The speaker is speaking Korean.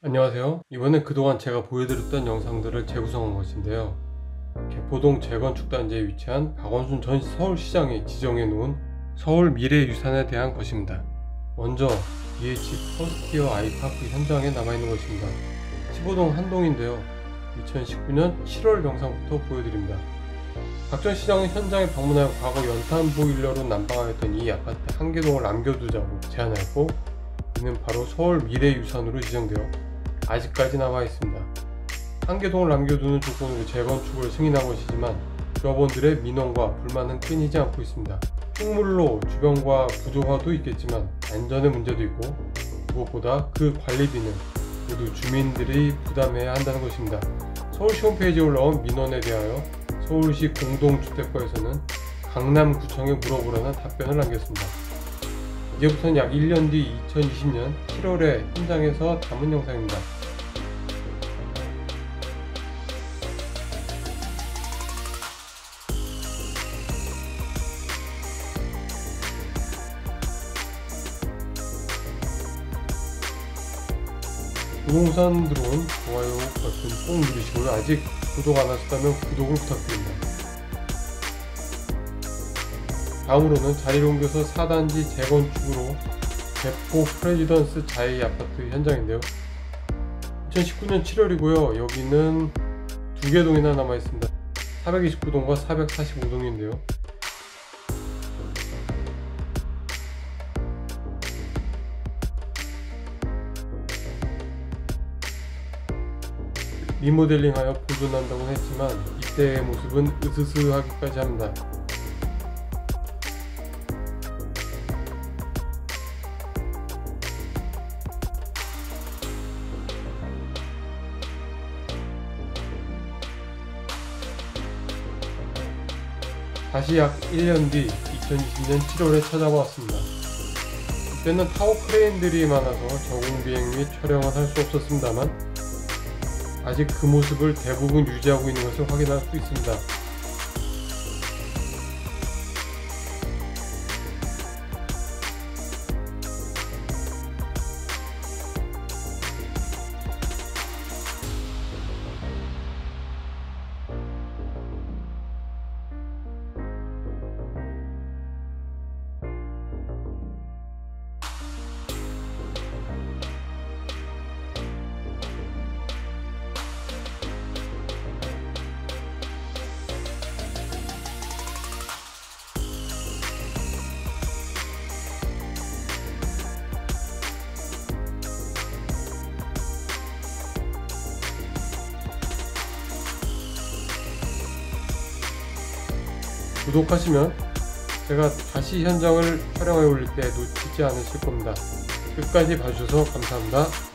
안녕하세요. 이번엔 그동안 제가 보여드렸던 영상들을 재구성한 것인데요. 개포동 재건축단지에 위치한 박원순 전 서울시장이 지정해 놓은 서울 미래유산에 대한 것입니다. 먼저 DH 퍼스티어 아이파크 현장에 남아있는 것입니다. 15동 한동인데요. 2019년 7월 영상부터 보여드립니다. 박 전 시장은 현장에 방문하여 과거 연탄 보일러로 난방하였던 이 아파트 한 개동을 남겨두자고 제안하였고, 이는 바로 서울 미래유산으로 지정되어 아직까지 남아있습니다. 한 개동을 남겨두는 조건으로 재건축을 승인한 것이지만 조합원들의 민원과 불만은 끊이지 않고 있습니다. 흙물로 주변과 구조화도 있겠지만 안전의 문제도 있고, 무엇보다 그 관리비는 모두 주민들이 부담해야 한다는 것입니다. 서울시 홈페이지에 올라온 민원에 대하여 서울시 공동주택과에서는 강남구청에 물어보라는 답변을 남겼습니다. 이제부터는 약 1년 뒤 2020년 7월에 현장에서 담은 영상입니다. 부동산 들어온 좋아요 버튼 꼭 누르시고요. 아직 구독 안 하셨다면 구독을 부탁드립니다. 다음으로는 자리를 옮겨서 4단지 재건축으로 개포 프레지던스 자이 아파트 현장인데요. 2019년 7월이고요. 여기는 두 개 동이나 남아있습니다. 429동과 445동인데요. 리모델링하여 보존한다고 했지만 이때의 모습은 으스스하기까지 합니다. 다시 약 1년 뒤 2020년 7월에 찾아왔습니다. 이때는 타워 크레인들이 많아서 저공 비행 및 촬영은 할 수 없었습니다만 아직 그 모습을 대부분 유지하고 있는 것을 확인할 수 있습니다. 구독하시면 제가 다시 현장을 촬영해 올릴 때 놓치지 않으실 겁니다. 끝까지 봐주셔서 감사합니다.